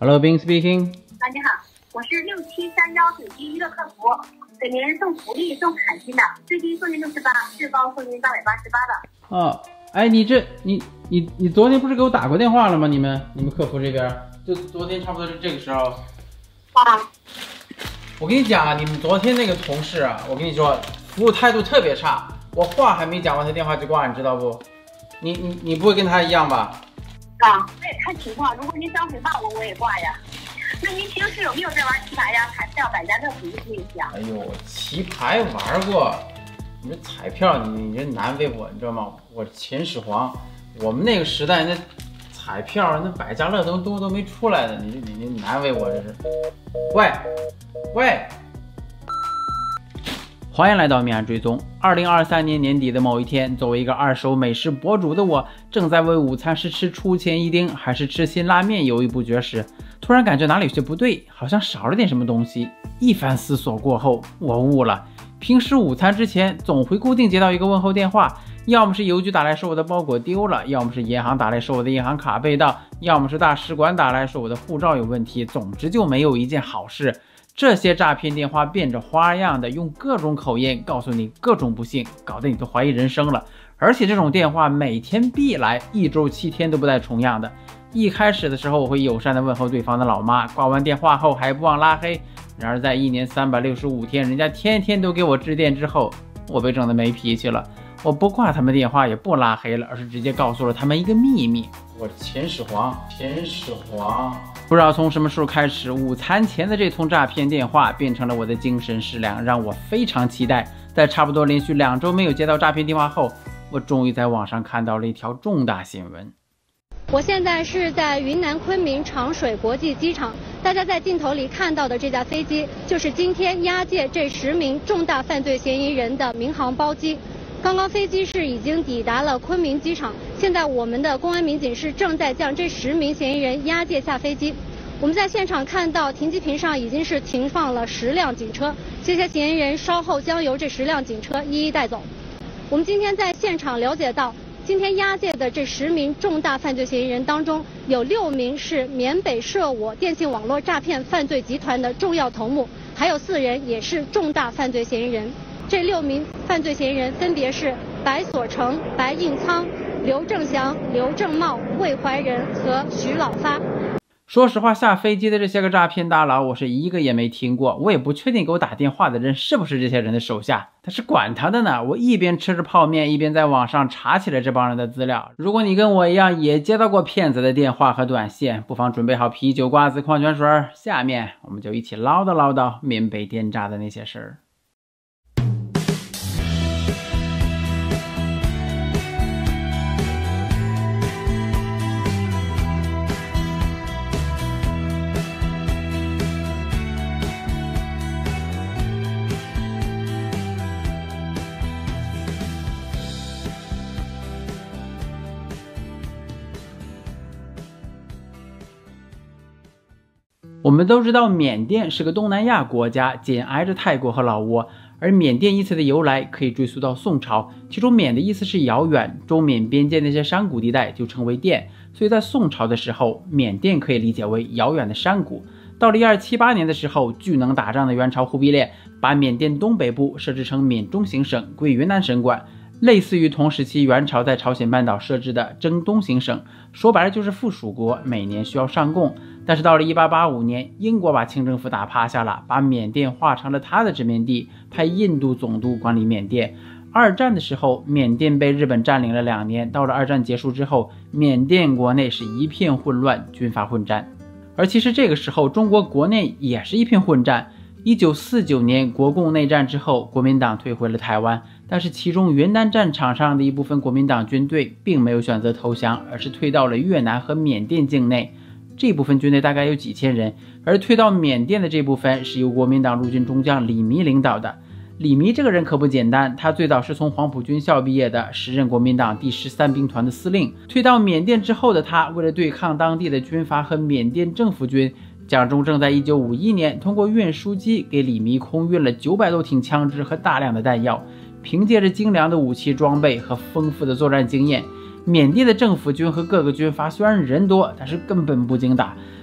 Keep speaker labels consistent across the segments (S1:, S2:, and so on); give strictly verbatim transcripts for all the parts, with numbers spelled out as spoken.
S1: Hello, Bing speaking。
S2: 啊，你好，我是六七三幺手机娱乐客服，给您送福利、送彩金的，最低送您六十八，最高送您八百八十八的。
S1: 哦，哎，你这你你你昨天不是给我打过电话了吗？你们你们客服这边，就昨天差不多是这个时候。
S2: 啊。
S1: 我跟你讲啊，你们昨天那个同事啊，我跟你说，服务态度特别差，我话还没讲完，他电话就挂，你知道不？你你你不会跟他一样吧？
S2: 啊，那也看情况，如果您想诽谤我，我也挂呀。那您平时有没有在玩棋牌呀、彩票、百家乐什么这些啊？
S1: 哎呦，棋牌玩过，你这彩票，你你这难为我，你知道吗？我秦始皇，我们那个时代那彩票、那百家乐都都都没出来的，你这你你难为我这是。喂喂，欢迎来到命案追踪。二零二三年年底的某一天，作为一个二手美食博主的我，正在为午餐是吃出前一丁还是吃辛拉面犹豫不决时，突然感觉哪里有些不对，好像少了点什么东西。一番思索过后，我悟了。平时午餐之前总会固定接到一个问候电话，要么是邮局打来说我的包裹丢了，要么是银行打来说我的银行卡被盗，要么是大使馆打来说我的护照有问题，总之就没有一件好事。这些诈骗电话变着花样的用各种口音告诉你各种不幸，搞得你都怀疑人生了。而且这种电话每天必来，一周七天都不带重样的。一开始的时候我会友善的问候对方的老妈，挂完电话后还不忘拉黑。然而在一年三百六十五天，人家天天都给我致电之后，我被整得没脾气了。我不挂他们电话，也不拉黑了，而是直接告诉了他们一个秘密：我秦始皇，秦始皇。不知道从什么时候开始，午餐前的这通诈骗电话变成了我的精神食粮，让我非常期待。在差不多连续两周没有接到诈骗电话后，我终于在网上看到了一条重大新闻。
S3: 我现在是在云南昆明长水国际机场，大家在镜头里看到的这架飞机，就是今天押解这十名重大犯罪嫌疑人的民航包机。刚刚飞机是已经抵达了昆明机场，现在我们的公安民警是正在将这十名嫌疑人押解下飞机。我们在现场看到停机坪上已经是停放了十辆警车，这些嫌疑人稍后将由这十辆警车一一带走。我们今天在现场了解到，今天押解的这十名重大犯罪嫌疑人当中，有六名是缅北涉我电信网络诈骗犯罪集团的重要头目，还有四人也是重大犯罪嫌疑人。这六名犯罪嫌疑人分别是白所成、白应仓、刘正祥、刘正茂、魏怀仁和徐老发。
S1: 说实话，下飞机的这些个诈骗大佬，我是一个也没听过，我也不确定给我打电话的人是不是这些人的手下。但是管他的呢，我一边吃着泡面，一边在网上查起来这帮人的资料。如果你跟我一样也接到过骗子的电话和短信，不妨准备好啤酒、瓜子、矿泉水，下面我们就一起唠叨唠叨缅北电诈的那些事儿。我们都知道缅甸是个东南亚国家，紧挨着泰国和老挝，而缅甸一词的由来可以追溯到宋朝，其中缅的意思是遥远，中缅边界那些山谷地带就称为甸，所以在宋朝的时候，缅甸可以理解为遥远的山谷。到了一二七八年的时候，巨能打仗的元朝忽必烈把缅甸东北部设置成缅中行省，归云南省管，类似于同时期元朝在朝鲜半岛设置的征东行省，说白了就是附属国，每年需要上贡。但是到了一八八五年，英国把清政府打趴下了，把缅甸划成了他的殖民地，派印度总督管理缅甸。二战的时候，缅甸被日本占领了两年，到了二战结束之后，缅甸国内是一片混乱，军阀混战。而其实这个时候，中国国内也是一片混战。一九四九年国共内战之后，国民党退回了台湾，但是其中云南战场上的一部分国民党军队并没有选择投降，而是退到了越南和缅甸境内。这部分军队大概有几千人，而退到缅甸的这部分是由国民党陆军中将李弥领导的。李弥这个人可不简单，他最早是从黄埔军校毕业的，时任国民党第十三兵团的司令。退到缅甸之后的他，为了对抗当地的军阀和缅甸政府军，蒋中正在一九五一年通过运输机给李弥空运了九百多挺枪支和大量的弹药。凭借着精良的武器装备和丰富的作战经验，缅甸的政府军和各个军阀虽然人多，但是根本不经打。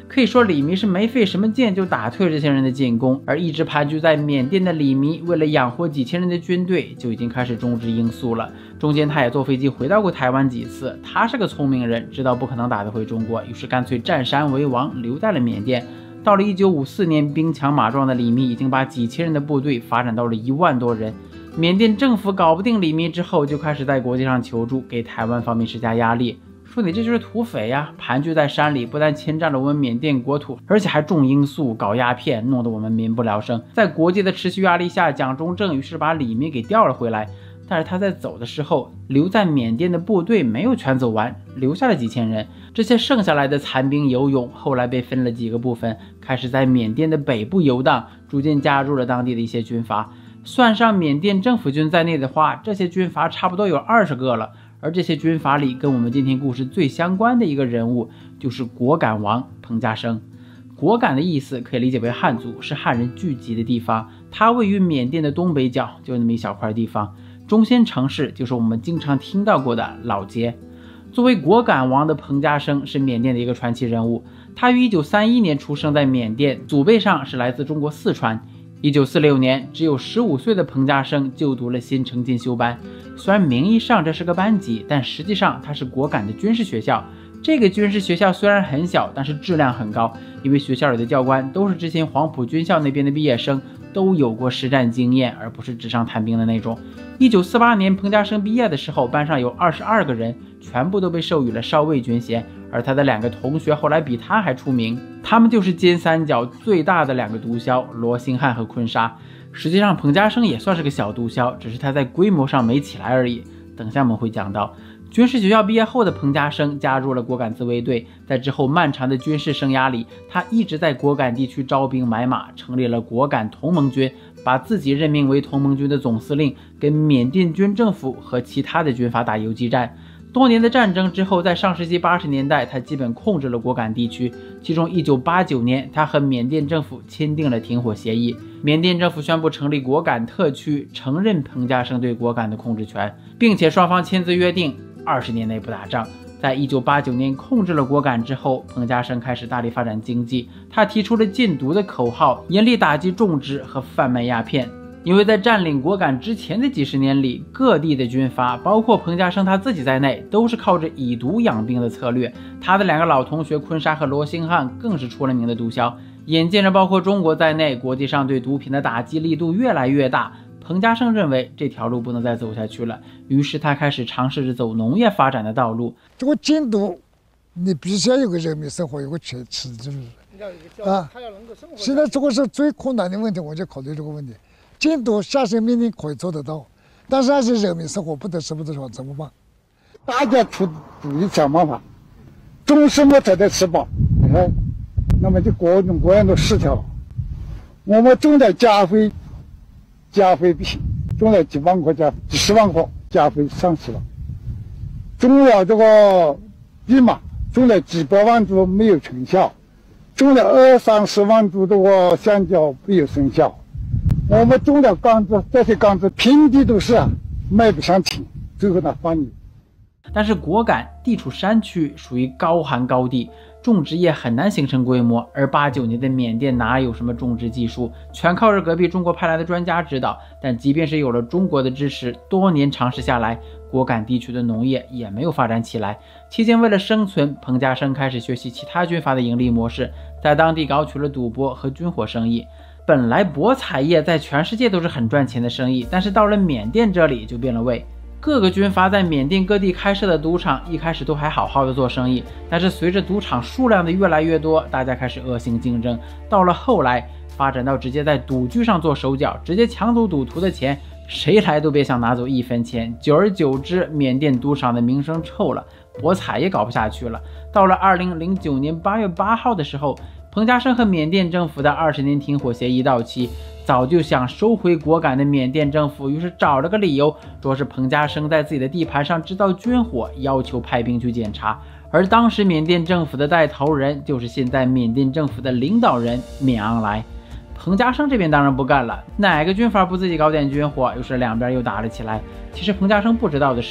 S1: 可以说李弥是没费什么劲就打退了这些人的进攻，而一直盘踞在缅甸的李弥为了养活几千人的军队，就已经开始种植罂粟了。中间他也坐飞机回到过台湾几次，他是个聪明人，知道不可能打得回中国，于是干脆占山为王，留在了缅甸。到了一九五四年，兵强马壮的李弥已经把几千人的部队发展到了一万多人。缅甸政府搞不定李弥之后，就开始在国际上求助，给台湾方面施加压力，说你这就是土匪呀，盘踞在山里，不但侵占了我们缅甸国土，而且还种罂粟、搞鸦片，弄得我们民不聊生。在国际的持续压力下，蒋中正于是把李弥给调了回来。但是他在走的时候，留在缅甸的部队没有全走完，留下了几千人。这些剩下来的残兵游勇，后来被分了几个部分，开始在缅甸的北部游荡，逐渐加入了当地的一些军阀。算上缅甸政府军在内的话，这些军阀差不多有二十个了。而这些军阀里，跟我们今天故事最相关的一个人物，就是果敢王彭家声。果敢的意思可以理解为汉族，是汉人聚集的地方。它位于缅甸的东北角，就那么一小块地方。中心城市就是我们经常听到过的老街。作为果敢王的彭家声是缅甸的一个传奇人物。他于一九三一年出生在缅甸，祖辈上是来自中国四川。一九四六年，只有十五岁的彭家声就读了新城进修班。虽然名义上这是个班级，但实际上它是果敢的军事学校。这个军事学校虽然很小，但是质量很高，因为学校里的教官都是之前黄埔军校那边的毕业生，都有过实战经验，而不是纸上谈兵的那种。一九四八年彭家声毕业的时候，班上有二十二个人，全部都被授予了少尉军衔，而他的两个同学后来比他还出名，他们就是金三角最大的两个毒枭罗兴汉和坤沙。实际上彭家声也算是个小毒枭，只是他在规模上没起来而已，等下我们会讲到。军事学校毕业后的彭家声加入了果敢自卫队，在之后漫长的军事生涯里，他一直在果敢地区招兵买马，成立了果敢同盟军，把自己任命为同盟军的总司令，跟缅甸军政府和其他的军阀打游击战。多年的战争之后，在上世纪八十年代，他基本控制了果敢地区。其中一九八九年，他和缅甸政府签订了停火协议，缅甸政府宣布成立果敢特区，承认彭家声对果敢的控制权，并且双方签字约定二十年内不打仗。在一九八九年控制了果敢之后，彭家声开始大力发展经济，他提出了禁毒的口号，严厉打击种植和贩卖鸦片。因为在占领果敢之前的几十年里，各地的军阀，包括彭家声他自己在内，都是靠着以毒养兵的策略。他的两个老同学坤沙和罗兴汉更是出了名的毒枭。眼见着包括中国在内，国际上对毒品的打击力度越来越大，彭家声认为这条路不能再走下去了，于是他开始尝试着走农业发展的道路。
S4: 这个禁毒，你必须要有个人民生活，有个吃吃就是啊。现在这个是最困难的问题，我就考虑这个问题。禁毒下线命令可以做得到，但是那些人民生活不得吃不得穿怎么办？大家出主意想办法，种什么才能吃饱？你看，那么就各种各样的事情。我们种点加肥，加肥品，种了几万块加，几十万块加肥上去了。种了这个蓖麻，种了几百万株没有成效，种了二三十万株这个香蕉没有生效。我们种了柑子，这些柑子平地都是啊，卖不上钱，最后呢放你。
S1: 但是果敢地处山区，属于高寒高地，种植业很难形成规模，而八九年的缅甸哪有什么种植技术，全靠着隔壁中国派来的专家指导。但即便是有了中国的支持，多年尝试下来，果敢地区的农业也没有发展起来。期间为了生存，彭家声开始学习其他军阀的盈利模式，在当地搞取了赌博和军火生意。本来博彩业在全世界都是很赚钱的生意，但是到了缅甸这里就变了味。各个军阀在缅甸各地开设的赌场，一开始都还好好的做生意，但是随着赌场数量的越来越多，大家开始恶性竞争。到了后来，发展到直接在赌具上做手脚，直接抢走赌徒的钱，谁来都别想拿走一分钱。久而久之，缅甸赌场的名声臭了，博彩也搞不下去了。到了二零零九年八月八号的时候，彭家声和缅甸政府的二十年停火协议到期，早就想收回果敢的缅甸政府于是找了个理由，说是彭家声在自己的地盘上制造军火，要求派兵去检查。而当时缅甸政府的带头人就是现在缅甸政府的领导人缅昂莱。彭家声这边当然不干了，哪个军阀不自己搞点军火？于是两边又打了起来。其实彭家声不知道的是，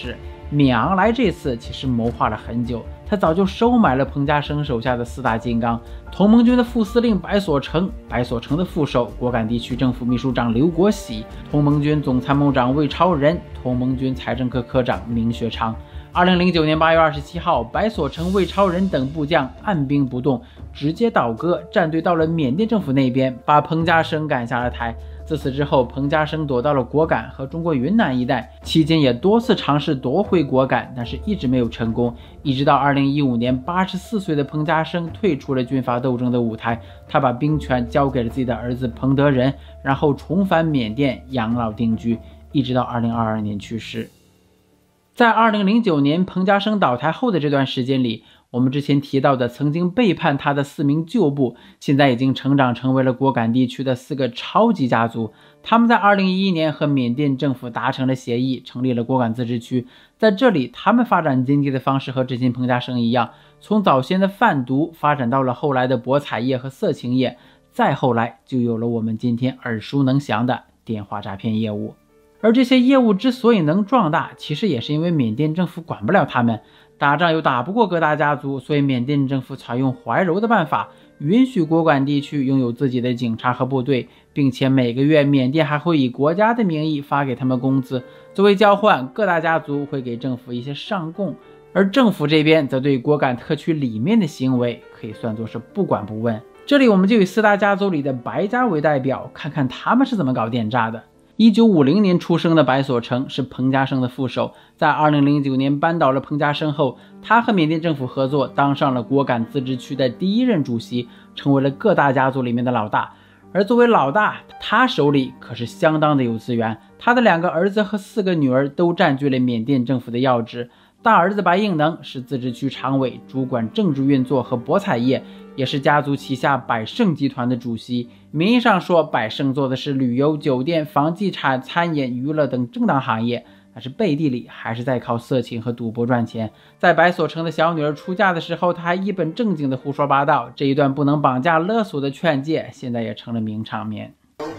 S1: 闵昂来这次其实谋划了很久，他早就收买了彭家声手下的四大金刚：同盟军的副司令白所成、白所成的副手果敢地区政府秘书长刘国喜、同盟军总参谋长魏超仁、同盟军财政科科长明学昌。二零零九年八月二十七号，白所成、魏超仁等部将按兵不动，直接倒戈，站队到了缅甸政府那边，把彭家声赶下了台。自此之后，彭家声躲到了果敢和中国云南一带，期间也多次尝试夺回果敢，但是一直没有成功。一直到二零一五年，八十四岁的彭家声退出了军阀斗争的舞台，他把兵权交给了自己的儿子彭德仁，然后重返缅甸养老定居，一直到二零二二年去世。在二零零九年彭家声倒台后的这段时间里，我们之前提到的曾经背叛他的四名旧部，现在已经成长成为了果敢地区的四个超级家族。他们在二零一一年和缅甸政府达成了协议，成立了果敢自治区。在这里，他们发展经济的方式和之前彭家声一样，从早先的贩毒发展到了后来的博彩业和色情业，再后来就有了我们今天耳熟能详的电话诈骗业务。而这些业务之所以能壮大，其实也是因为缅甸政府管不了他们，打仗又打不过各大家族，所以缅甸政府采用怀柔的办法，允许果敢地区拥有自己的警察和部队，并且每个月缅甸还会以国家的名义发给他们工资，作为交换，各大家族会给政府一些上供，而政府这边则对果敢特区里面的行为可以算作是不管不问。这里我们就以四大家族里的白家为代表，看看他们是怎么搞电诈的。一九五零年出生的白所成是彭家声的副手，在二零零九年扳倒了彭家声后，他和缅甸政府合作，当上了果敢自治区的第一任主席，成为了各大家族里面的老大。而作为老大，他手里可是相当的有资源，他的两个儿子和四个女儿都占据了缅甸政府的要职。大儿子白应能是自治区常委，主管政治运作和博彩业，也是家族旗下百盛集团的主席。名义上说百盛做的是旅游、酒店、房地产、餐饮、娱乐等正当行业，但是背地里还是在靠色情和赌博赚钱。在白所成的小女儿出嫁的时候，他还一本正经的胡说八道，这一段不能绑架勒索的劝诫，现在也成了名场面。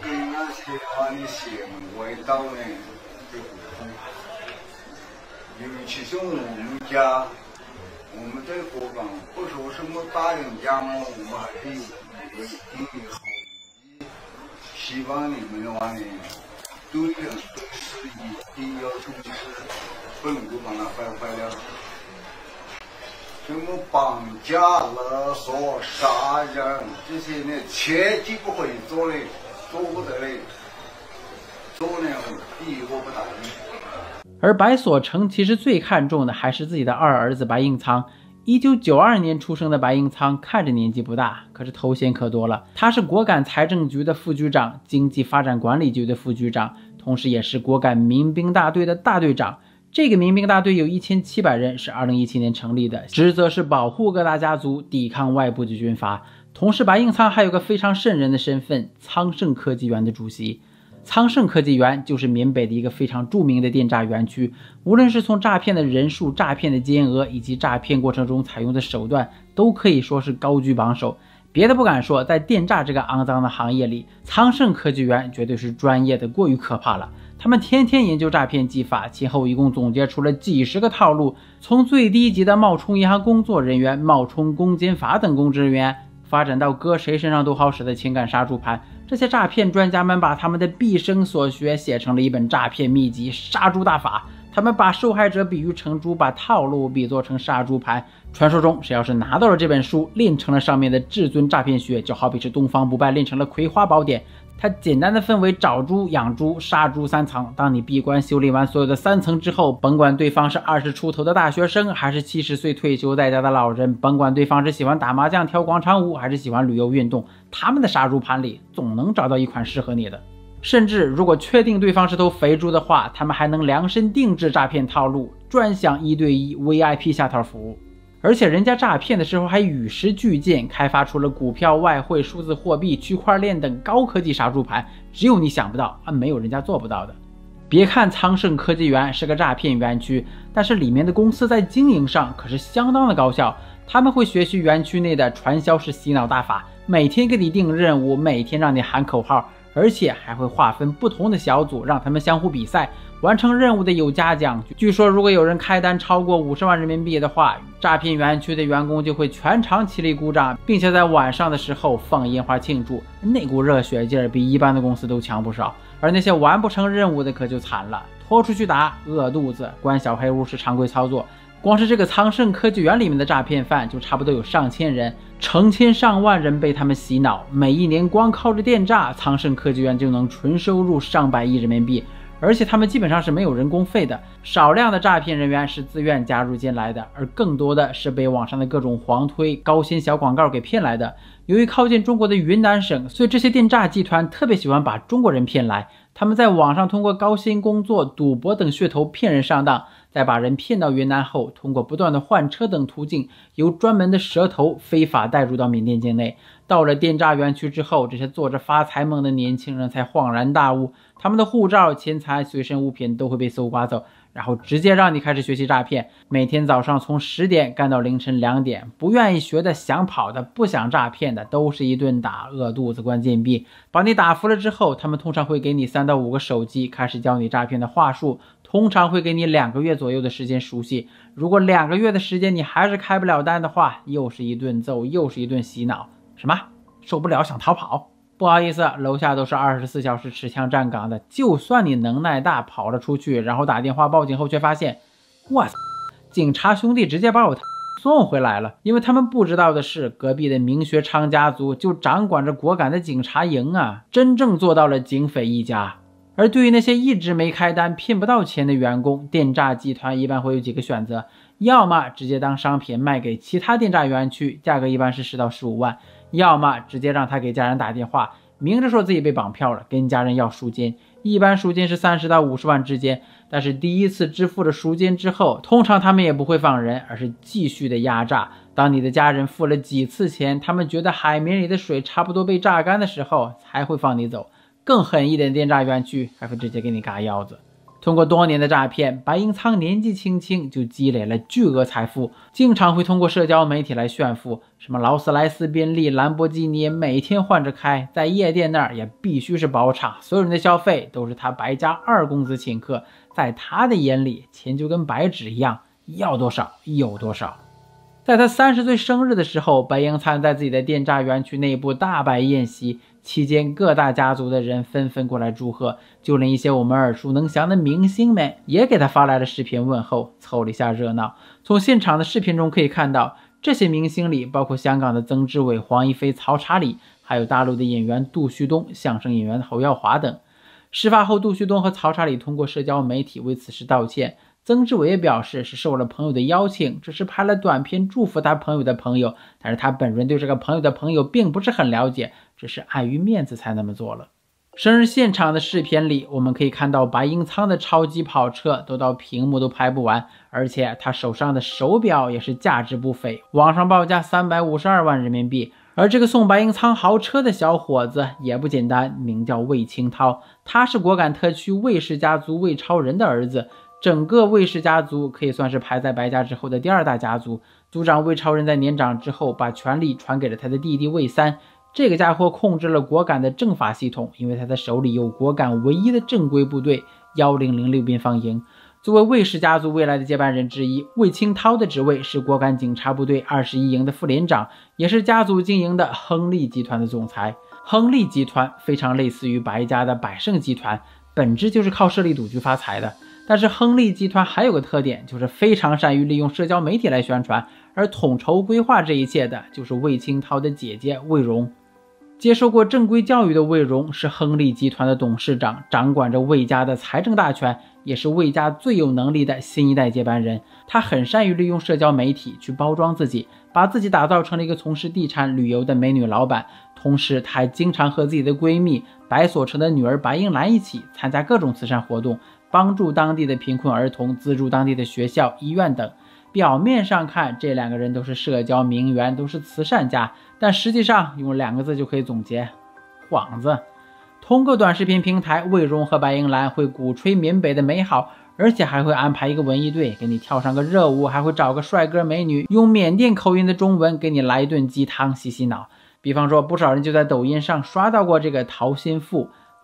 S5: 因为其实我们家，我们在果敢不说什么大人家嘛，我们还是有一定的好意，希望你们的话呢，对人对事一定要重视，不能够把它败坏了。什么绑架、勒索、杀人这些呢，切记不可以做嘞，做不得嘞，做呢第一我不答应。
S1: 而白所成其实最看重的还是自己的二儿子白应仓。一九九二年出生的白应仓看着年纪不大，可是头衔可多了。他是果敢财政局的副局长、经济发展管理局的副局长，同时也是果敢民兵大队的大队长。这个民兵大队有一千七百人，是二零一七年成立的，职责是保护各大家族，抵抗外部的军阀。同时白应仓还有个非常瘆人的身份，苍盛科技园的主席。苍盛科技园就是缅北的一个非常著名的电诈园区，无论是从诈骗的人数、诈骗的金额以及诈骗过程中采用的手段，都可以说是高居榜首。别的不敢说，在电诈这个肮脏的行业里，苍盛科技园绝对是专业的过于可怕了。他们天天研究诈骗技法，前后一共总结出了几十个套路，从最低级的冒充银行工作人员、冒充公检法等公职人员，发展到搁谁身上都好使的情感杀猪盘。这些诈骗专家们把他们的毕生所学写成了一本诈骗秘籍《杀猪大法》，他们把受害者比喻成猪，把套路比作成杀猪盘。传说中谁要是拿到了这本书，练成了上面的至尊诈骗学，就好比是东方不败练成了葵花宝典。它简单的分为找猪、养猪、杀猪三层。当你闭关修炼完所有的三层之后，甭管对方是二十出头的大学生，还是七十岁退休在家的老人，甭管对方是喜欢打麻将、跳广场舞，还是喜欢旅游运动，他们的杀猪盘里总能找到一款适合你的。甚至如果确定对方是头肥猪的话，他们还能量身定制诈骗套路，专享一对一 V I P 下套服务。而且人家诈骗的时候还与时俱进，开发出了股票、外汇、数字货币、区块链等高科技杀猪盘，只有你想不到啊，没有人家做不到的。别看苍盛科技园是个诈骗园区，但是里面的公司在经营上可是相当的高效。他们会学习园区内的传销式洗脑大法，每天给你定任务，每天让你喊口号，而而且还会划分不同的小组，让他们相互比赛，完成任务的有嘉奖。据说如果有人开单超过五十万人民币的话，诈骗园区的员工就会全场起立鼓掌，并且在晚上的时候放烟花庆祝，那股热血劲儿比一般的公司都强不少。而那些完不成任务的可就惨了，拖出去打，饿肚子，关小黑屋是常规操作。光是这个苍盛科技园里面的诈骗犯就差不多有上千人，成千上万人被他们洗脑，每一年光靠着电诈，苍盛科技园就能纯收入上百亿人民币，而且他们基本上是没有人工费的，少量的诈骗人员是自愿加入进来的，而更多的是被网上的各种黄推、高薪小广告给骗来的。由于靠近中国的云南省，所以这些电诈集团特别喜欢把中国人骗来，他们在网上通过高薪工作、赌博等噱头骗人上当，再把人骗到云南后，通过不断的换车等途径，由专门的蛇头非法带入到缅甸境内。到了电诈园区之后，这些做着发财梦的年轻人才恍然大悟，他们的护照、钱财、随身物品都会被搜刮走，然后直接让你开始学习诈骗，每天早上从十点干到凌晨两点，不愿意学的、想跑的、不想诈骗的，都是一顿打，饿肚子关禁闭。把你打服了之后，他们通常会给你三到五个手机，开始教你诈骗的话术，通常会给你两个月左右的时间熟悉。如果两个月的时间你还是开不了单的话，又是一顿揍，又是一顿洗脑。什么？受不了想逃跑？不好意思，楼下都是二十四小时持枪站岗的，就算你能耐大跑了出去，然后打电话报警后却发现，哇塞，警察兄弟直接把我送回来了。因为他们不知道的是，隔壁的明学昌家族就掌管着果敢的警察营啊，真正做到了警匪一家。而对于那些一直没开单骗不到钱的员工，电诈集团一般会有几个选择，要么直接当商品卖给其他电诈园区，价格一般是十到十五万，要么直接让他给家人打电话，明着说自己被绑票了，跟家人要赎金，一般赎金是三十到五十万之间。但是第一次支付了赎金之后，通常他们也不会放人，而是继续的压榨。当你的家人付了几次钱，他们觉得海绵里的水差不多被榨干的时候，才会放你走。更狠一点的电诈园区还会直接给你嘎腰子。通过多年的诈骗，白英仓年纪轻轻就积累了巨额财富，经常会通过社交媒体来炫富，什么劳斯莱斯、宾利、兰博基尼每天换着开，在夜店那儿也必须是包场，所有人的消费都是他白家二公子请客，在他的眼里，钱就跟白纸一样，要多少有多少。在他三十岁生日的时候，白英仓在自己的电诈园区内部大摆宴席，期间各大家族的人纷纷过来祝贺，就连一些我们耳熟能详的明星们也给他发来了视频问候，凑了一下热闹。从现场的视频中可以看到，这些明星里包括香港的曾志伟、黄一飞、曹查理，还有大陆的演员杜旭东、相声演员侯耀华等。事发后，杜旭东和曹查理通过社交媒体为此事道歉。曾志伟也表示是受了朋友的邀请，只是拍了短片祝福他朋友的朋友，但是他本人对这个朋友的朋友并不是很了解，只是碍于面子才那么做了。生日现场的视频里，我们可以看到白英仓的超级跑车都到屏幕都拍不完，而且他手上的手表也是价值不菲，网上报价三百五十二万人民币。而这个送白英仓豪车的小伙子也不简单，名叫魏清涛，他是果敢特区魏氏家族魏超人的儿子。整个魏氏家族可以算是排在白家之后的第二大家族，族长魏超人在年长之后把权力传给了他的弟弟魏三，这个家伙控制了果敢的政法系统，因为他的手里有果敢唯一的正规部队一零零六边防营。作为魏氏家族未来的接班人之一，魏清涛的职位是果敢警察部队二十一营的副连长，也是家族经营的亨利集团的总裁。亨利集团非常类似于白家的百胜集团，本质就是靠设立赌局发财的。但是亨利集团还有个特点，就是非常善于利用社交媒体来宣传，而统筹规划这一切的就是魏清涛的姐姐魏荣。接受过正规教育的魏荣是亨利集团的董事长，掌管着魏家的财政大权，也是魏家最有能力的新一代接班人。他很善于利用社交媒体去包装自己，把自己打造成了一个从事地产旅游的美女老板，同时他还经常和自己的闺蜜白所成的女儿白英兰一起参加各种慈善活动，帮助当地的贫困儿童，资助当地的学校、医院等。表面上看，这两个人都是社交名媛，都是慈善家，但实际上用两个字就可以总结：幌子。通过短视频平台，魏荣和白英兰会鼓吹缅北的美好，而且还会安排一个文艺队给你跳上个热舞，还会找个帅哥美女用缅甸口音的中文给你来一顿鸡汤洗洗脑。比方说，不少人就在抖音上刷到过这个陶心富，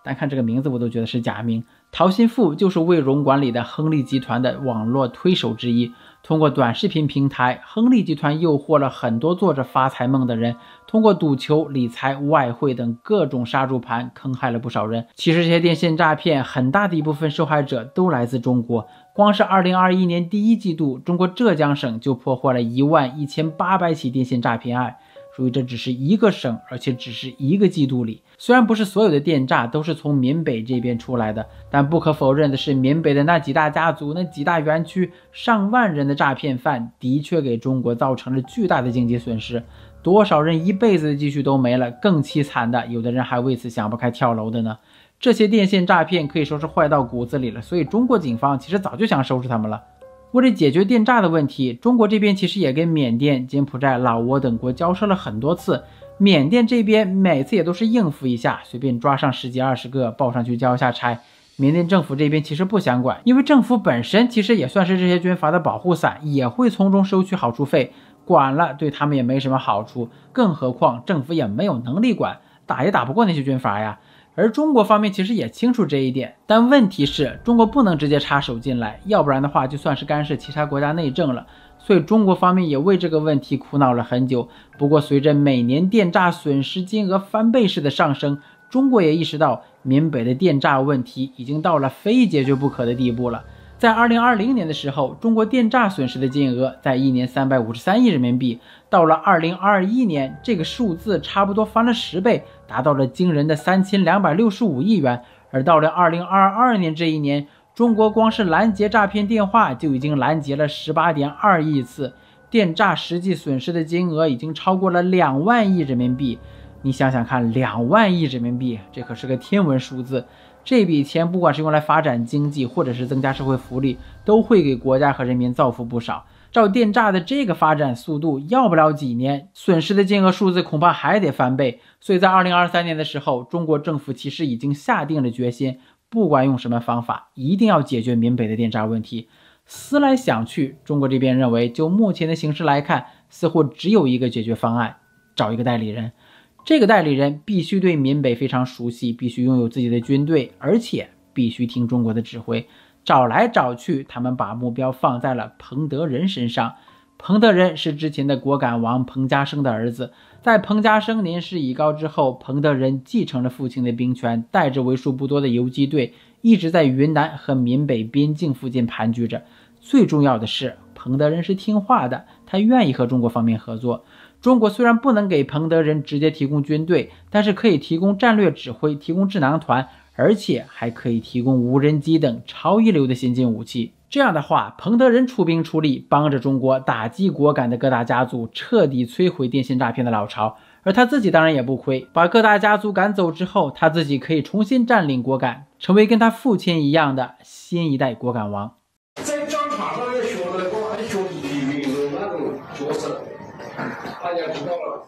S1: 单看这个名字我都觉得是假名。陶新富就是卫荣管理的亨利集团的网络推手之一，通过短视频平台，亨利集团诱惑了很多做着发财梦的人，通过赌球、理财、外汇等各种杀猪盘坑害了不少人。其实这些电信诈骗很大的一部分受害者都来自中国，光是二零二一年第一季度，中国浙江省就破获了一万一千八百起电信诈骗案。属于这只是一个省，而且只是一个季度里。虽然不是所有的电诈都是从缅北这边出来的，但不可否认的是，缅北的那几大家族、那几大园区，上万人的诈骗犯的确给中国造成了巨大的经济损失。多少人一辈子的积蓄都没了，更凄惨的，有的人还为此想不开跳楼的呢。这些电信诈骗可以说是坏到骨子里了，所以中国警方其实早就想收拾他们了。为了解决电诈的问题，中国这边其实也跟缅甸、柬埔寨、老挝等国交涉了很多次。缅甸这边每次也都是应付一下，随便抓上十几二十个抱上去交一下差。缅甸政府这边其实不想管，因为政府本身其实也算是这些军阀的保护伞，也会从中收取好处费，管了对他们也没什么好处，更何况政府也没有能力管，打也打不过那些军阀呀。而中国方面其实也清楚这一点，但问题是中国不能直接插手进来，要不然的话就算是干涉其他国家内政了。所以中国方面也为这个问题苦恼了很久。不过随着每年电诈损失金额翻倍式的上升，中国也意识到缅北的电诈问题已经到了非解决不可的地步了。在二零二零年的时候，中国电诈损失的金额在一年三百五十三亿人民币，到了二零二一年，这个数字差不多翻了十倍，达到了惊人的三千两百六十五亿元。而到了二零二二年这一年，中国光是拦截诈骗电话就已经拦截了 十八点二亿次，电诈实际损失的金额已经超过了两万亿人民币。你想想看，两万亿人民币，这可是个天文数字。这笔钱不管是用来发展经济，或者是增加社会福利，都会给国家和人民造福不少。照电诈的这个发展速度，要不了几年，损失的金额数字恐怕还得翻倍。所以在二零二三年的时候，中国政府其实已经下定了决心，不管用什么方法，一定要解决缅北的电诈问题。思来想去，中国这边认为，就目前的形势来看，似乎只有一个解决方案，找一个代理人。这个代理人必须对缅北非常熟悉，必须拥有自己的军队，而且必须听中国的指挥。找来找去，他们把目标放在了彭德仁身上。彭德仁是之前的果敢王彭家声的儿子，在彭家声年事已高之后，彭德仁继承了父亲的兵权，带着为数不多的游击队，一直在云南和缅北边境附近盘踞着。最重要的是，彭德仁是听话的，他愿意和中国方面合作。中国虽然不能给彭德仁直接提供军队，但是可以提供战略指挥，提供智囊团，而且还可以提供无人机等超一流的先进武器。这样的话，彭德仁出兵出力，帮着中国打击果敢的各大家族，彻底摧毁电信诈骗的老巢。而他自己当然也不亏，把各大家族赶走之后，他自己可以重新占领果敢，成为跟他父亲一样的新一代果敢王。
S6: 在战场上也学了个很兄弟的那种角色，大家知道了。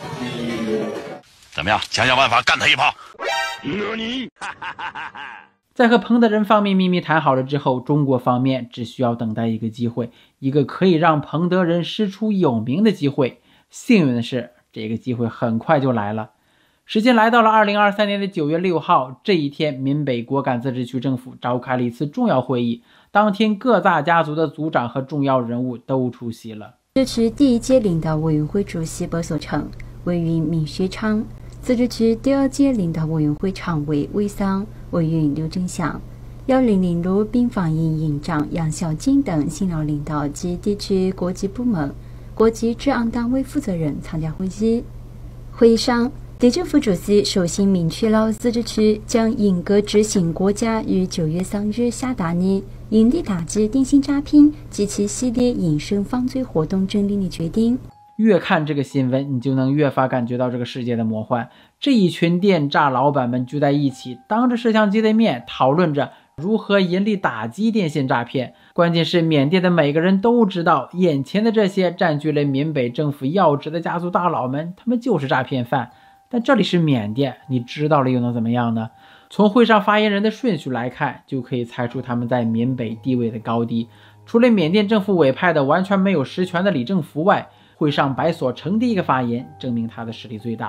S7: 怎么样？想想办法干他一炮。
S1: 在和彭德仁方面秘密谈好了之后，中国方面只需要等待一个机会，一个可以让彭德仁师出有名的机会。幸运的是，这个机会很快就来了。时间来到了二零二三年的九月六号，这一天，缅北果敢自治区政府召开了一次重要会议。当天，各大家族的族长和重要人物都出席了。
S8: 自治区第一届领导委员会主席柏所成、委员闵学昌，自治区第二届领导委员会常委魏桑、委员刘正祥、幺零零路兵防营营长杨小金等新老领导及地区国际部门、国际治安单位负责人参加会议。会议上，地政府主席首先明确了自治区将严格执行国家于九月三日下达的严厉打击电信诈骗及其系列衍生犯罪活动整理的决定。
S1: 越看这个新闻，你就能越发感觉到这个世界的魔幻。这一群电诈老板们聚在一起，当着摄像机的面讨论着如何严厉打击电信诈骗。关键是缅甸的每个人都知道，眼前的这些占据了缅北政府要职的家族大佬们，他们就是诈骗犯。但这里是缅甸，你知道了又能怎么样呢？从会上发言人的顺序来看，就可以猜出他们在缅北地位的高低。除了缅甸政府委派的完全没有实权的李正福外，会上白所成第一个发言，证明他的实力最大。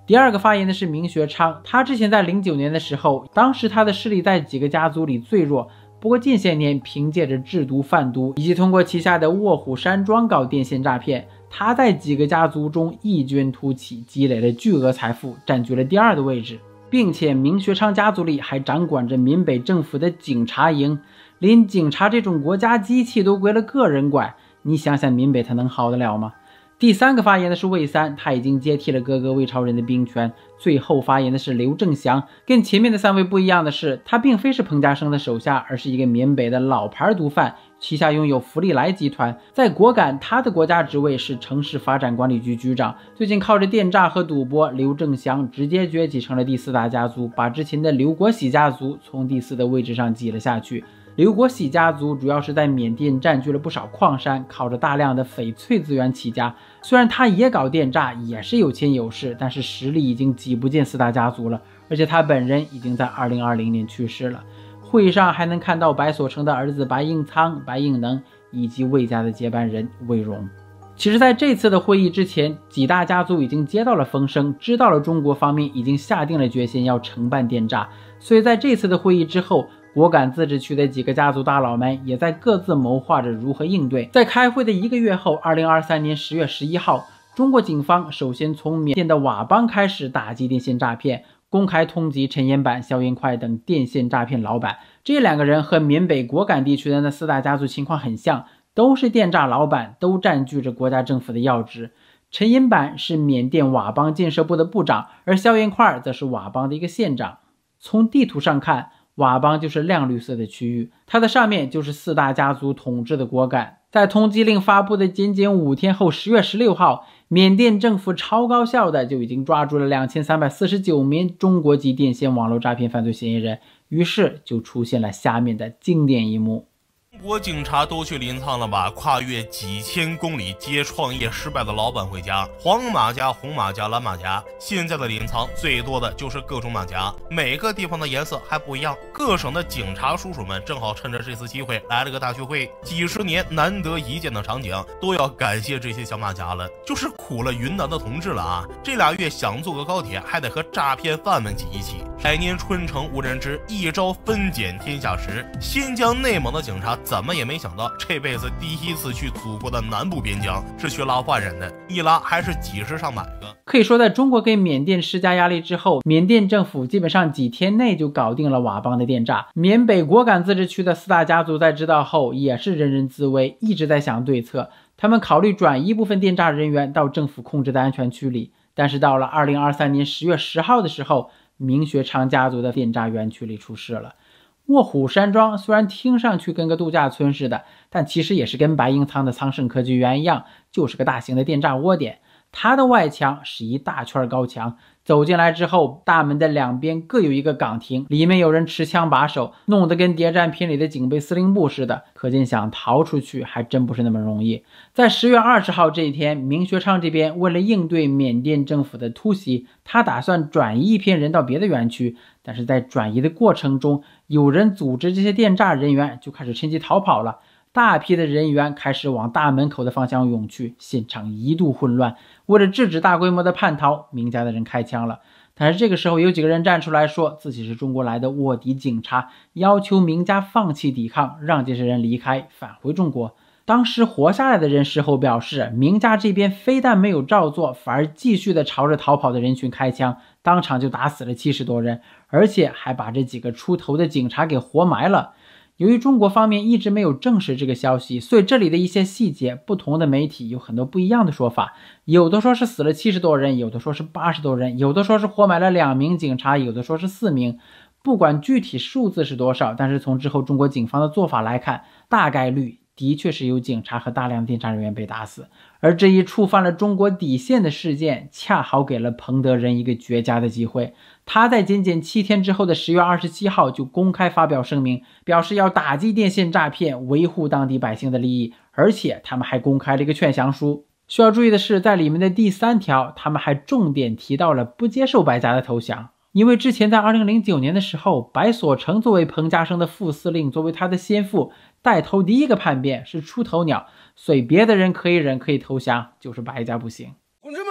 S1: 第二个发言的是明学昌，他之前在零九年的时候，当时他的势力在几个家族里最弱，不过近些年凭借着制毒贩毒以及通过旗下的卧虎山庄搞电线诈骗，他在几个家族中异军突起，积累了巨额财富，占据了第二的位置，并且明学昌家族里还掌管着缅北政府的警察营，连警察这种国家机器都归了个人管，你想想缅北他能好得了吗？第三个发言的是魏三，他已经接替了哥哥魏超人的兵权。最后发言的是刘正祥，跟前面的三位不一样的是，他并非是彭家声的手下，而是一个缅北的老牌毒贩，旗下拥有福利来集团。在果敢，他的国家职位是城市发展管理局局长。最近靠着电诈和赌博，刘正祥直接崛起成了第四大家族，把之前的刘国喜家族从第四的位置上挤了下去。刘国喜家族主要是在缅甸占据了不少矿山，靠着大量的翡翠资源起家。虽然他也搞电诈，也是有钱有势，但是实力已经挤不进四大家族了。而且他本人已经在二零二零年去世了。会议上还能看到白所成的儿子白应仓、白应能以及魏家的接班人魏荣。其实在这次的会议之前，几大家族已经接到了风声，知道了中国方面已经下定了决心要承办电诈，所以在这次的会议之后，果敢自治区的几个家族大佬们也在各自谋划着如何应对。在开会的一个月后，二零二三年十月十一号，中国警方首先从缅甸的佤邦开始打击电线诈骗，公开通缉陈延板、肖延快等电线诈骗老板。这两个人和缅北果敢地区的那四大家族情况很像，都是电诈老板，都占据着国家政府的要职。陈延板是缅甸佤邦建设部的部长，而肖延快则是佤邦的一个县长。从地图上看，佤邦就是亮绿色的区域，它的上面就是四大家族统治的果敢。在通缉令发布的仅仅五天后，十月十六号，缅甸政府超高效的就已经抓住了两千三百四十九名中国籍电线网络诈骗犯罪嫌疑人，于是就出现了下面的经典一幕。
S7: 中国警察都去临沧了吧？跨越几千公里接创业失败的老板回家，黄马甲、红马甲、蓝马甲。现在的临沧最多的就是各种马甲，每个地方的颜色还不一样。各省的警察叔叔们正好趁着这次机会来了个大聚会，几十年难得一见的场景，都要感谢这些小马甲了，就是苦了云南的同志了啊！这俩月想坐个高铁，还得和诈骗犯们挤一起。百年春城无人知，一朝分拣天下时。新疆、内蒙的警察怎么也没想到，这辈子第一次去祖国的南部边疆是去拉犯人的，一拉还是几十上百个。
S1: 可以说，在中国给缅甸施加压力之后，缅甸政府基本上几天内就搞定了佤邦的电诈。缅北果敢自治区的四大家族在知道后也是人人自危，一直在想对策。他们考虑转移部分电诈人员到政府控制的安全区里，但是到了二零二三年十月十号的时候，明学昌家族的电诈园区里出事了。卧虎山庄虽然听上去跟个度假村似的，但其实也是跟白鹰仓的苍盛科技园一样，就是个大型的电诈窝点。它的外墙是一大圈高墙，走进来之后，大门的两边各有一个岗亭，里面有人持枪把守，弄得跟谍战片里的警备司令部似的，可见想逃出去还真不是那么容易。在十月二十号这一天，明学昌这边为了应对缅甸政府的突袭，他打算转移一批人到别的园区，但是在转移的过程中，有人组织这些电诈人员就开始趁机逃跑了。大批的人员开始往大门口的方向涌去，现场一度混乱。为了制止大规模的叛逃，明家的人开枪了。但是这个时候有几个人站出来说自己是中国来的卧底警察，要求明家放弃抵抗，让这些人离开，返回中国。当时活下来的人事后表示，明家这边非但没有照做，反而继续的朝着逃跑的人群开枪，当场就打死了七十多人，而且还把这几个出头的警察给活埋了。由于中国方面一直没有证实这个消息，所以这里的一些细节，不同的媒体有很多不一样的说法。有的说是死了七十多人，有的说是八十多人，有的说是活埋了两名警察，有的说是四名。不管具体数字是多少，但是从之后中国警方的做法来看，大概率的确是有警察和大量电诈人员被打死。而这一触犯了中国底线的事件，恰好给了彭德仁一个绝佳的机会。他在仅仅七天之后的十月二十七号就公开发表声明，表示要打击电线诈骗，维护当地百姓的利益，而且他们还公开了一个劝降书。需要注意的是，在里面的第三条，他们还重点提到了不接受白家的投降。因为之前在二零零九年的时候，白所成作为彭家声的副司令，作为他的先父，带头第一个叛变，是出头鸟，所以别的人可以忍可以投降，就是白家不行。
S9: 同志们，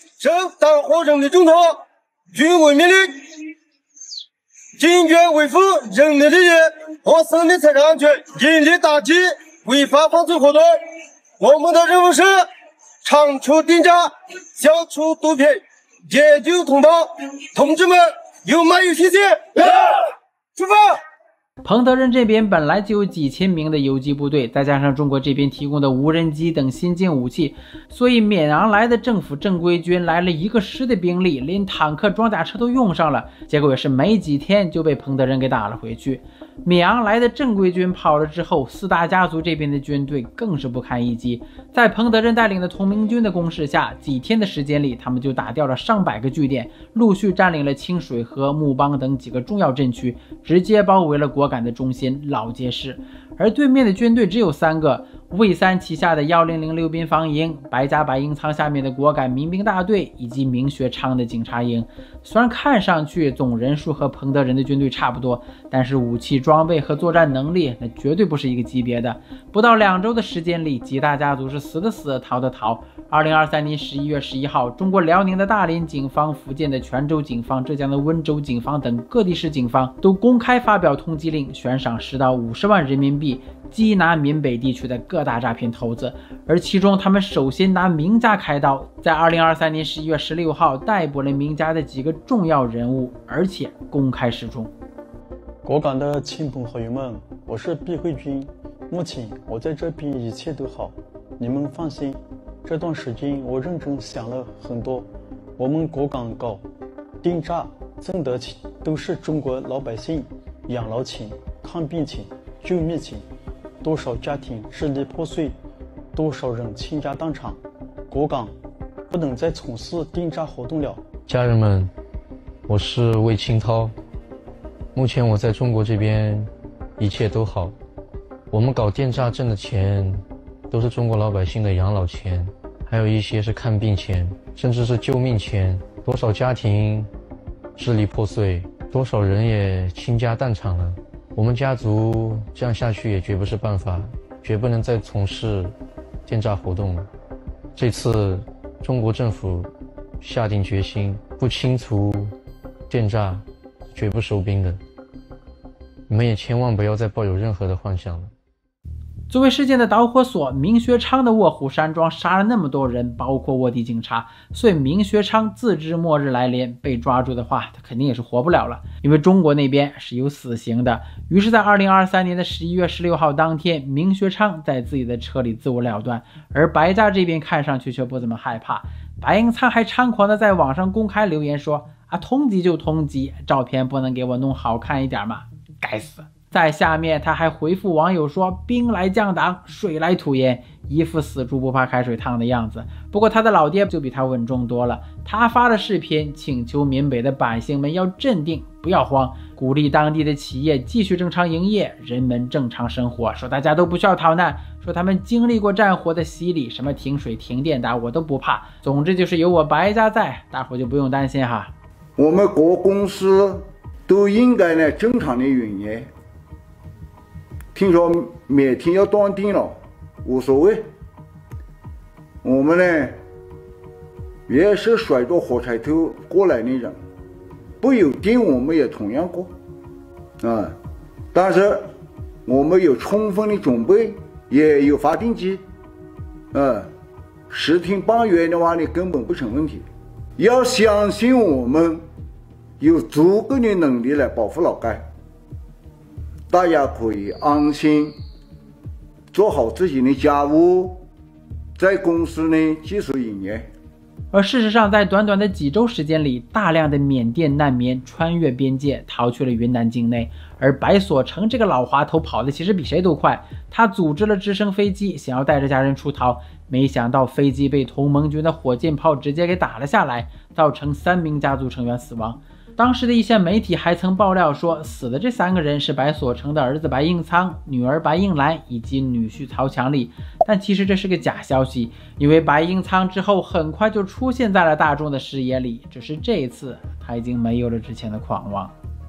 S9: 受党和人民重托，军委命令，坚决维护人民利益和生命财产安全，严厉打击违法犯罪活动。我们的任务是铲除定价，消除毒品，解救同胞。同志们，有没有信心？出发！
S1: 彭德任这边本来就有几千名的游击部队，再加上中国这边提供的无人机等先进武器，所以缅昂来的政府正规军来了一个师的兵力，连坦克装甲车都用上了，结果也是没几天就被彭德任给打了回去。缅昂来的正规军跑了之后，四大家族这边的军队更是不堪一击，在彭德任带领的同盟军的攻势下，几天的时间里他们就打掉了上百个据点，陆续占领了清水河、木邦等几个重要镇区，直接包围了果敢的中心老街市。而对面的军队只有三个，魏三旗下的一零零六边防营、白家白营仓下面的果敢民兵大队以及明学昌的警察营。虽然看上去总人数和彭德任的军队差不多，但是武器装备和作战能力那绝对不是一个级别的。不到两周的时间里，几大家族是死的死，逃的逃。二零二三年十一月十一号，中国辽宁的大连警方、福建的泉州警方、浙江的温州警方等各地市警方都公开发表通缉令，悬赏十到五十万人民币，缉拿缅北地区的各大诈骗头子。而其中他们首先拿明家开刀，在二零二三年十一月十六号逮捕了明家的几个重要人物，而且公开示众。
S10: 果敢的亲朋好友们，我是毕慧君，目前我在这边一切都好，你们放心。这段时间我认真想了很多，我们果敢搞定诈、挣得钱，都是中国老百姓养老钱、看病钱、救命钱，多少家庭支离破碎，多少人倾家荡产，果敢不能再从事定诈活动了。
S11: 家人们，我是魏清涛，目前我在中国这边一切都好，我们搞电诈挣的钱都是中国老百姓的养老钱，还有一些是看病钱，甚至是救命钱，多少家庭支离破碎，多少人也倾家荡产了。我们家族这样下去也绝不是办法，绝不能再从事电诈活动了。这次中国政府下定决心不清除电诈，绝不收兵的。你们也千万不要再抱有任何的幻想了。
S1: 作为事件的导火索，明学昌的卧虎山庄杀了那么多人，包括卧底警察，所以明学昌自知末日来临，被抓住的话他肯定也是活不了了，因为中国那边是有死刑的。于是在二零二三年的十一月十六号当天，明学昌在自己的车里自我了断，而白家这边看上去却不怎么害怕。白英仓还猖狂的在网上公开留言说啊，通缉就通缉，照片不能给我弄好看一点吗？该死。在下面他还回复网友说，兵来将挡，水来土掩，一副死猪不怕开水烫的样子。不过他的老爹就比他稳重多了，他发了视频请求缅北的百姓们要镇定，不要慌，鼓励当地的企业继续正常营业，人们正常生活，说大家都不需要逃难，说他们经历过战火的洗礼，什么停水停电的我都不怕，总之就是有我白家在，大伙就不用担心哈。
S5: 我们各公司都应该呢正常的营业。听说每天要断电了，无所谓。我们呢，也是甩着火柴头过来的人，不有电我们也同样过，啊，但是我们有充分的准备，也有发电机，啊，十天半月的话呢根本不成问题。要相信我们有足够的能力来保护老街。大家可以安心做好自己的家务，在公司呢继续营业。
S1: 而事实上，在短短的几周时间里，大量的缅甸难民穿越边界逃去了云南境内，而白所成这个老滑头跑的其实比谁都快，他组织了直升飞机想要带着家人出逃，没想到飞机被同盟军的火箭炮直接给打了下来，造成三名家族成员死亡。当时的一些媒体还曾爆料说，死的这三个人是白所成的儿子白应仓、女儿白应兰以及女婿曹强力，但其实这是个假消息，因为白应仓之后很快就出现在了大众的视野里，只是这一次他已经没有了之前的狂妄。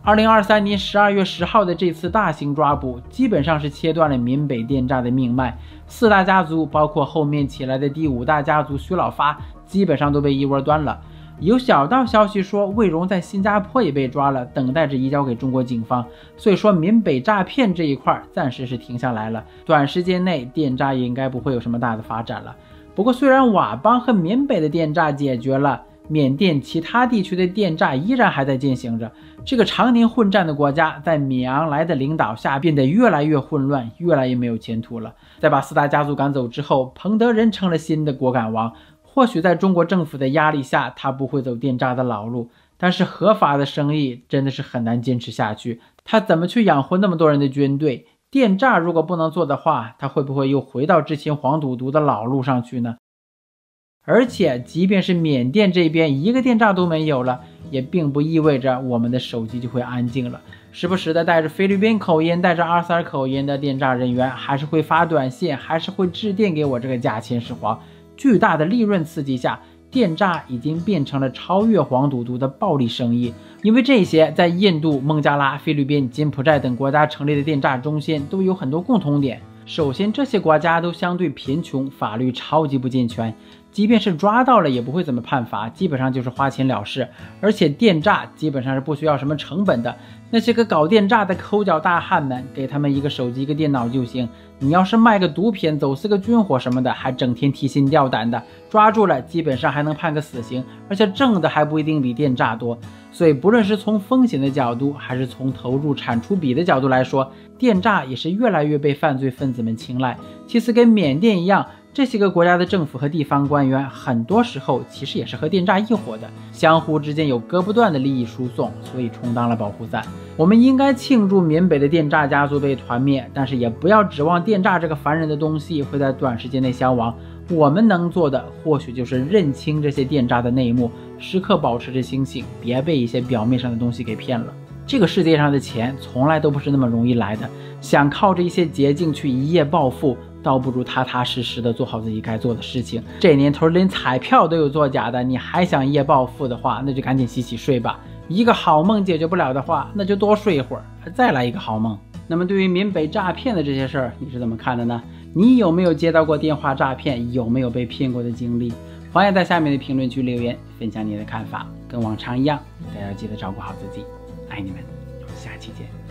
S1: 二零二三年十二月十号的这次大型抓捕，基本上是切断了缅北电诈的命脉。四大家族，包括后面起来的第五大家族徐老发，基本上都被一窝端了。有小道消息说，魏荣在新加坡也被抓了，等待着移交给中国警方。所以说，缅北诈骗这一块暂时是停下来了，短时间内电诈应该不会有什么大的发展了。不过，虽然佤邦和缅北的电诈解决了，缅甸其他地区的电诈依然还在进行着。这个常年混战的国家，在米昂莱的领导下变得越来越混乱，越来越没有前途了。在把四大家族赶走之后，彭德仁成了新的果敢王。或许在中国政府的压力下，他不会走电诈的老路，但是合法的生意真的是很难坚持下去。他怎么去养活那么多人的军队？电诈如果不能做的话，他会不会又回到之前黄赌毒的老路上去呢？而且即便是缅甸这边一个电诈都没有了，也并不意味着我们的手机就会安静了。时不时的带着菲律宾口音、带着阿萨尔口音的电诈人员还是会发短信，还是会致电给我这个假秦始皇。巨大的利润刺激下，电诈已经变成了超越黄赌毒的暴利生意。因为这些在印度、孟加拉、菲律宾、柬埔寨等国家成立的电诈中心都有很多共同点。首先，这些国家都相对贫穷，法律超级不健全，即便是抓到了也不会怎么判罚，基本上就是花钱了事。而且电诈基本上是不需要什么成本的，那些个搞电诈的抠脚大汉们，给他们一个手机一个电脑就行。你要是卖个毒品、走私个军火什么的，还整天提心吊胆的，抓住了基本上还能判个死刑，而且挣的还不一定比电诈多。所以不论是从风险的角度，还是从投入产出比的角度来说，电诈也是越来越被犯罪分子们青睐。其实跟缅甸一样，这些个国家的政府和地方官员很多时候其实也是和电诈一伙的，相互之间有割不断的利益输送，所以充当了保护伞。我们应该庆祝缅北的电诈家族被团灭，但是也不要指望电诈这个烦人的东西会在短时间内消亡。我们能做的或许就是认清这些电诈的内幕，时刻保持着清醒，别被一些表面上的东西给骗了。这个世界上的钱从来都不是那么容易来的，想靠着一些捷径去一夜暴富，倒不如踏踏实实的做好自己该做的事情。这年头连彩票都有作假的，你还想一夜暴富的话，那就赶紧洗洗睡吧。一个好梦解决不了的话，那就多睡一会儿，再来一个好梦。那么对于缅北诈骗的这些事儿，你是怎么看的呢？你有没有接到过电话诈骗？有没有被骗过的经历？欢迎在下面的评论区留言分享你的看法。跟往常一样，大家要记得照顾好自己，爱你们，下期见。